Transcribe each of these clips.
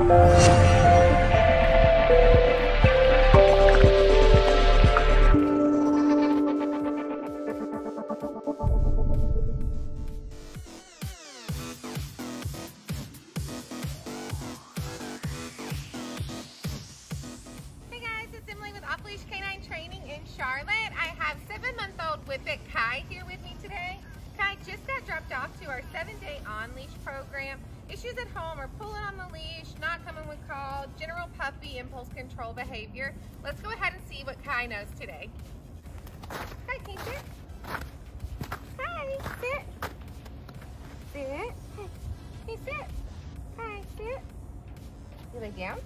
Charlotte. I have 7-month-old Whippet Kai here with me today. Kai just got dropped off to our 7-day on-leash program. Issues at home are pulling on the leash, not coming when called, general puppy impulse control behavior. Let's go ahead and see what Kai knows today. Kai, can you sit? Kai, sit. Sit. Hey, sit. Kai, sit. You lay down?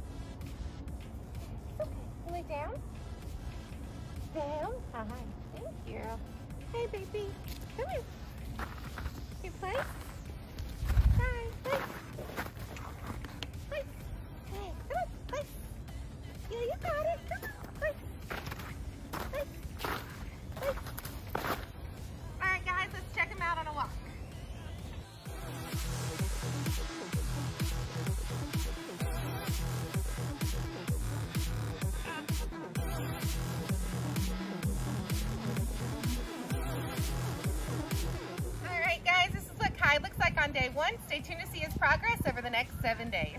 It's okay. You lay down? Down. Hi. Thank you. Hey, baby. Come here. You play? Hi. Play. Play. Hey, come on. Play. Yeah, you got it. Come on. Play. Play. Play. All right, guys. Let's check him out on a walk. Looks like on day 1. Stay tuned to see his progress over the next 7 days.